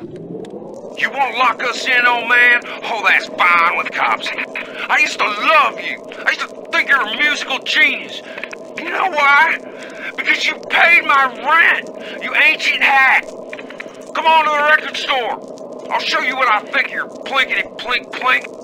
You won't lock us in, old man? Oh, that's fine with cops. I used to love you. I used to think you're a musical genius. You know why? Because you paid my rent, you ancient hack. Come on to the record store. I'll show you what I think you're plinkety plink plink.